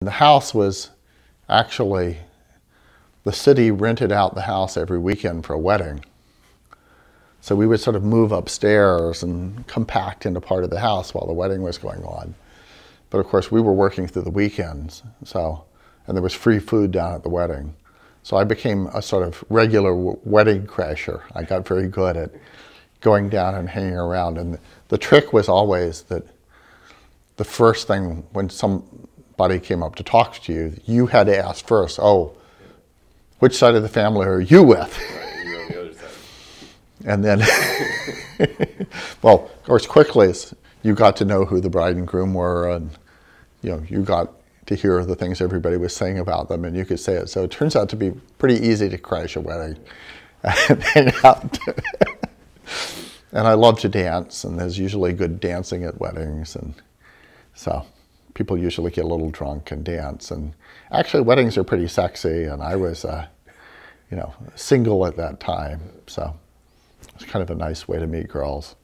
The house was actually, the city rented out the house every weekend for a wedding. So we would sort of move upstairs and compact into part of the house while the wedding was going on. But of course we were working through the weekends, and there was free food down at the wedding. So I became a sort of regular wedding crasher. I got very good at going down and hanging around. And the trick was always that the first thing when somebody came up to talk to you, you had to ask first, oh, which side of the family are you with? Right, you're on the other side. And then, well, of course, quickly as you got to know who the bride and groom were, and you got to hear the things everybody was saying about them, and you could say it. So it turns out to be pretty easy to crash a wedding and hang out. And I love to dance, and there's usually good dancing at weddings, and so people usually get a little drunk and dance. And actually, weddings are pretty sexy, and I was, single at that time, so it's kind of a nice way to meet girls.